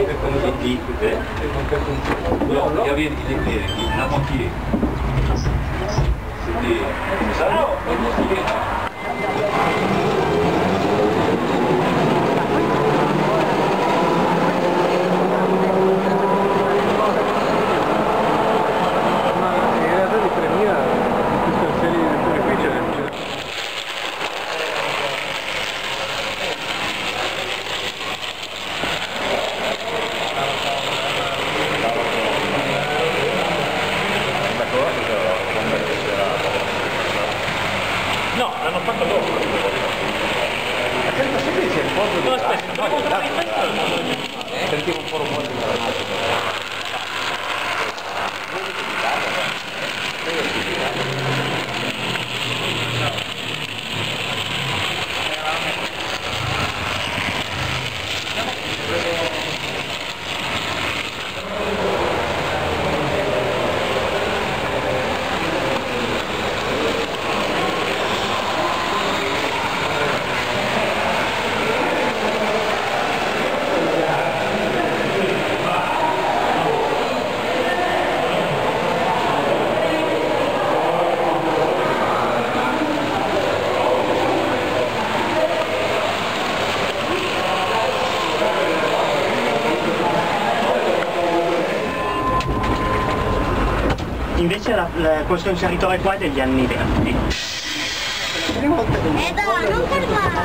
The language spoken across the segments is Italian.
il y avait la moitié. C'était ça, la moitié. No, l'hanno fatto loro. Ma certo sempre c'è il posto No, aspetta, sentivo un po' rumore di granate. Invece questo inseritore qua è degli anni verdi. Dai, non fermare!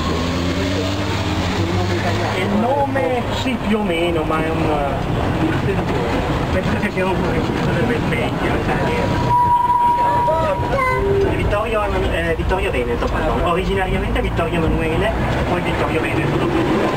Il nome sì più o meno, ma è un... penso che sia un del vecchio, Vittorio Veneto, pardon. Originariamente Vittorio Emanuele, poi Vittorio Veneto, dopo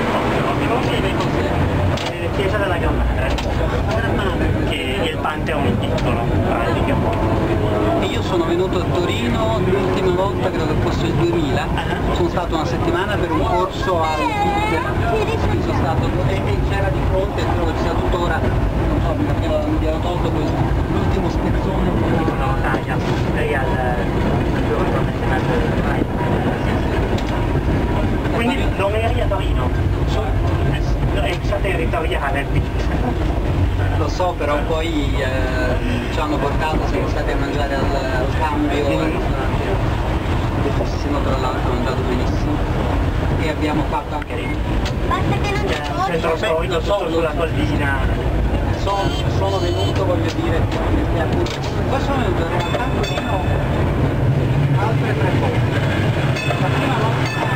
Chiesa della Gran Madre, che è il Pantheon in piccolo, praticamente. Io sono venuto a Torino l'ultima volta, credo che fosse il 2000, sono stato una settimana per un corso al PIT, sono stato e c'era di fronte, credo che sia tuttora, non so, mi abbiano tolto l'ultimo spezzone. No, taglia, lei quindi non eri a Torino? È extraterritoriale. Lo so, però poi ci hanno portato, siamo stati a mangiare al cambio, bellissimo, tra l'altro, è andato benissimo, e abbiamo fatto anche Basta che non ci un centro storico sulla collina. sono venuto, voglio dire, perché appunto poi sono venuto in realtà a Torino altre 3 volte. La prima volta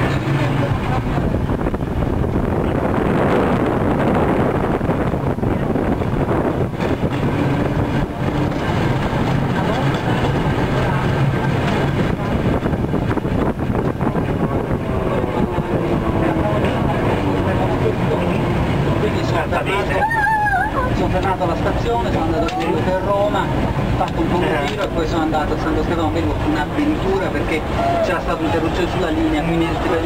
sono fermato alla stazione, sono andato per Roma, ho fatto un po' un giro e poi sono andato a Santo Stefano, avevo un'avventura perché c'era stata un'interruzione sulla linea, quindi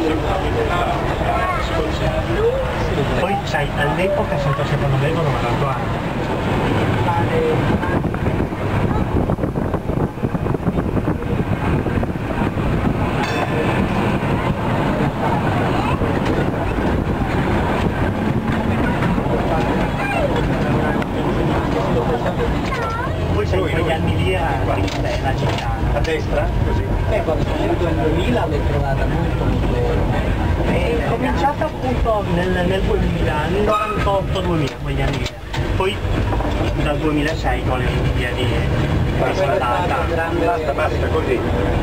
Poi sai, all'epoca Santo Stefano avevano 90 anni. Poi sai, in quegli anni lì era la città. A destra? Così. quando sono venuto nel 2000 l'ho trovata molto è cominciata appunto nel 2000, nel 98-2000, quegli anni lì. Poi dal 2006 con le Olimpiadi è stata basta così.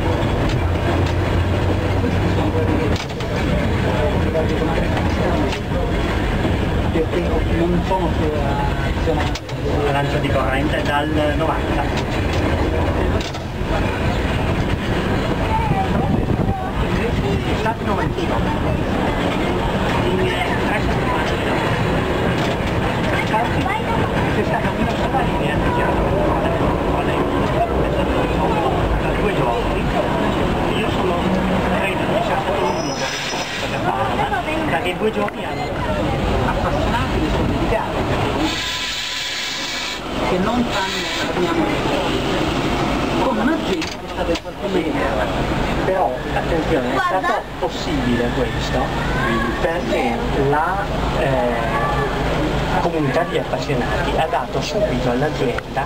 Perché non sono la lancia di corrente dal 90. Stato 91. C'è stata una sola linea di da 2 giorni. Io sono credo 17 minuti da farla, perché 2 giorni hanno appassionati e sono dedicati che non sanno come una gente che sta per qualche però attenzione, è stato possibile questo perché la comunità di appassionati ha dato subito all'azienda,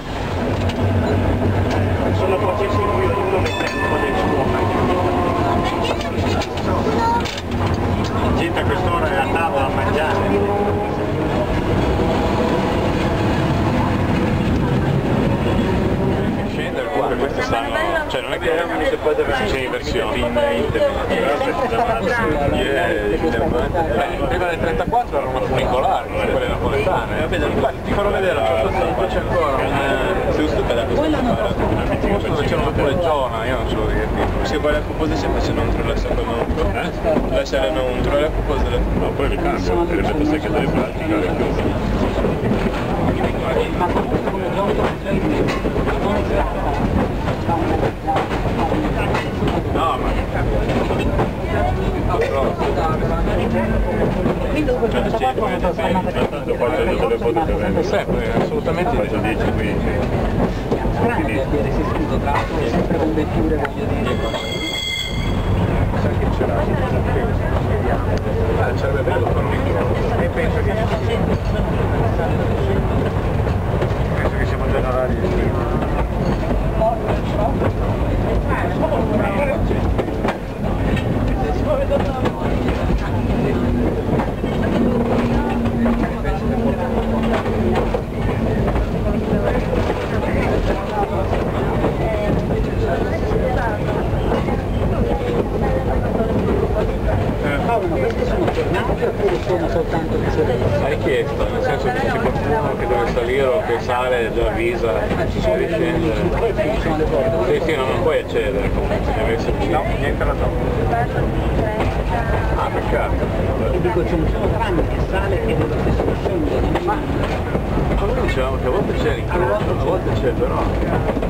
sono processi in cui ognuno mette un po' del suo. Gente a quest'ora è a tavola a mangiare. Comunque queste stanno, cioè non è che c'è inversione in prima del 34 erano funicolari, non quelle napoletane. Infatti ti farò vedere, a un certo punto c'è ancora un posto dove c'era una puleggiona, io non so dirti. Se vuole la composizione facciano un trollare lasciare un trollare composizione. No, poi li cambio, per esempio sai che deve praticare più. Ma comunque come gioco non è No, ma quindi dopo il 34 non trasformata sempre, assolutamente. Faccio 10 qui. strano di aver resistito tra l'altro sempre con vetture, voglio dire. Sai che c'era? Sarebbe bello fare un microfono. E penso che siamo già in orario estivo. Paolo, ma queste sono tornate oppure sono soltanto che La richiesta, nel senso che se c'è qualcuno che deve salire o che sale già avvisa ci sono di scendere. ci sono le porte? Sì, non puoi accedere comunque, deve esserci. No, niente alla zona. Ah, peccato. E dico c'è un solo tram che sale e dello stesso scende, Ma noi dicevamo che a volte c'è l'incrocio, a volte c'è però.